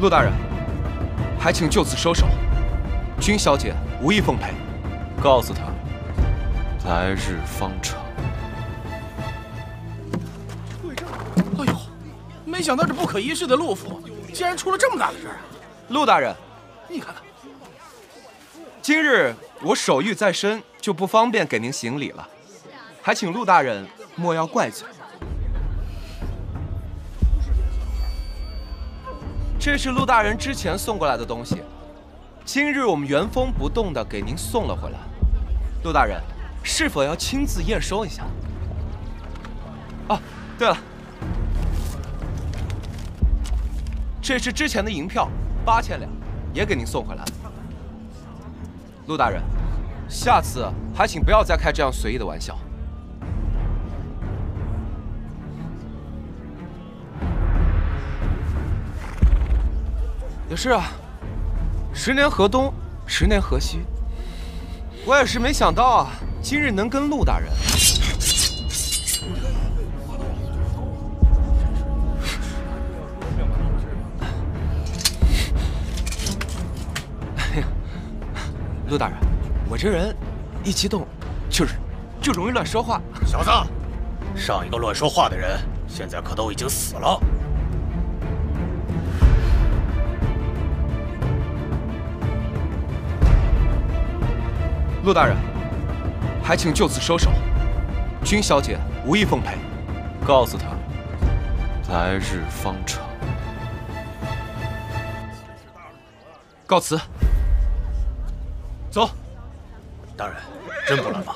陆大人，还请就此收手。君小姐无意奉陪。 告诉他，来日方长。 哎呦，没想到这不可一世的陆府竟然出了这么大的事儿啊！ 陆大人， 你看看， 今日我手谕在身，就不方便给您行礼了，还请陆大人莫要怪罪。这是陆大人之前送过来的东西，今日我们原封不动的给您送了回来。陆大人，是否要亲自验收一下？啊，对了，这是之前的银票，8000两，也给您送回来了。陆大人，下次还请不要再开这样随意的玩笑。也是啊，10年河东，10年河西。我也是没想到啊，今日能跟陆大人。陆大人，我这人一激动，就容易乱说话。 小子，上一个乱说话的人，现在可都已经死了。 陆大人，还请就此收手。君小姐无意奉陪。 告诉他，来日方长。 告辞。走。 大人，真不来吗？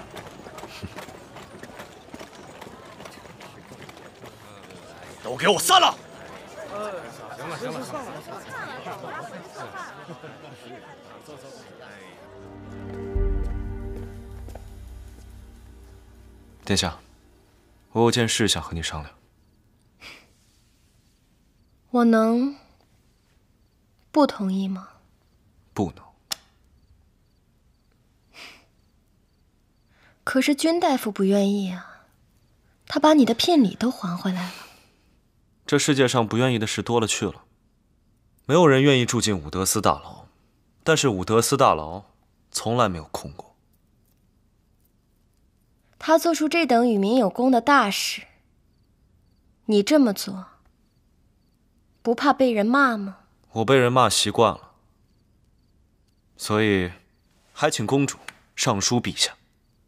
都给我散了！行了。 殿下，我有件事想和你商量。 我能不同意吗？ 不能。 可是君大夫不愿意啊，他把你的聘礼都还回来了。 这世界上不愿意的事多了去了，没有人愿意住进武德司大牢，但是武德司大牢从来没有空过。 他做出这等与民有功的大事，你这么做，不怕被人骂吗？ 我被人骂习惯了，所以还请公主上书陛下。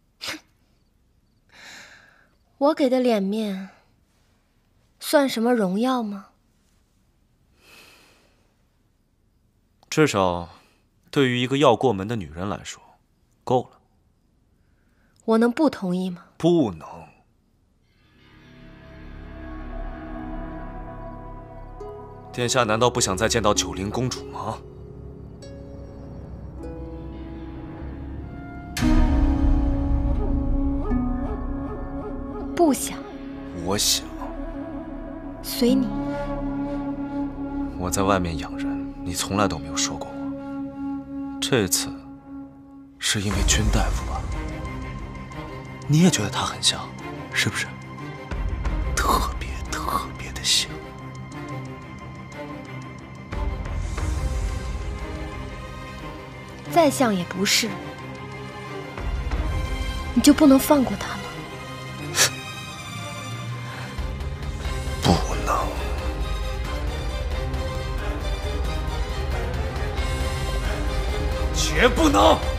我给的脸面，算什么荣耀吗？ 至少，对于一个要过门的女人来说，够了。 我能不同意吗？ 不能。殿下难道不想再见到九灵公主吗？ 不想。 我想。 随你。 我在外面养人，你从来都没有说过我。这次，是因为君大夫吧？你也觉得他很像，是不是？特别的像。 再像也不是，你就不能放过他吗？ 不能。绝不能！